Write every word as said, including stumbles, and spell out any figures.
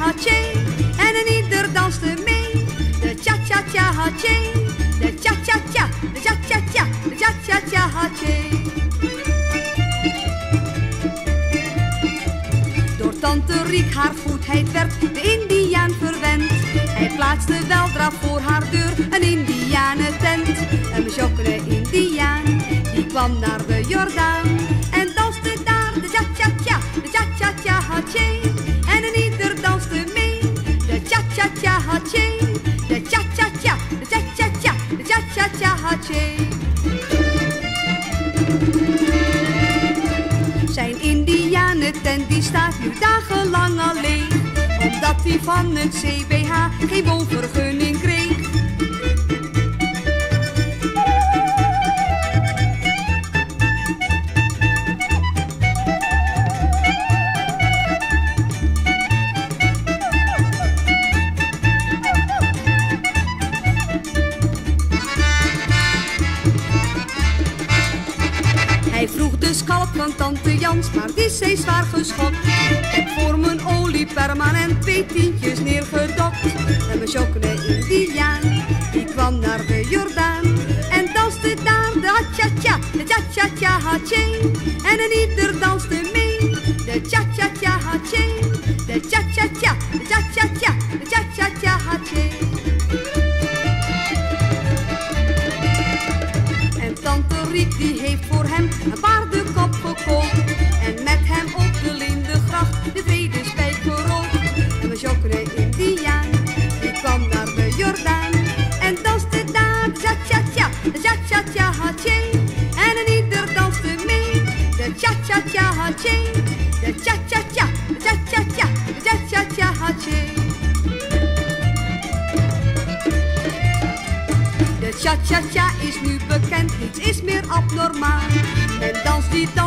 cha-cha-cha-ha-tje. En een ieder danste mee. De cha-cha-cha-ha-tje. De cha-cha-cha, de cha-cha-cha, de cha-cha-cha-ha-tje. Door tante Riek haar goedheid werd de Indiaan verwend. Hij plaatste weldra voor haar deur een Indianentent. Een bezokkende Indiaan, die kwam naar de Jordaan. En danste daar de cha-cha-cha, de cha-cha-cha-ha-tje. En een ieder danste mee. De cha-cha-cha-ha-tje. De cha-cha-cha, de cha-cha-cha, de cha-cha-cha-ha-tje. Zijn Indianentent die staat nu dagenlang alleen, omdat hij van het C B H geen woonvergunning kreeg. Hij vroeg de scalp van tante Jans, maar die zei zwaar geschokt. Ik heb voor mijn olie permanent twee tientjes neergedokt. En mijn jokkende Indiaan, die kwam naar de Jordaan. En danste daar de ha-cha-cha, de cha-cha-cha-ha-tje. En een ieder danste mee. De cha-cha-cha-ha-tje. De cha-cha-cha, de cha-cha-cha, de cha-cha-cha-ha-tje. En tante Riek die heeft voor hem een paardenkop gekookt. En met hem op de Lindegracht de vredespijp gerookt. En mijn jokkende Indiaan, die kwam naar de Jordaan. En danste daar de cha-cha-cha, de cha-cha-cha-ha-tje. En een ieder danste mee. De cha-cha-cha-ha-tje. De cha-cha-cha, de cha-cha-cha, de cha-cha-cha-ha-tje. De cha-cha-cha is nu bekend, niets is meer abnormaal. En dans die dans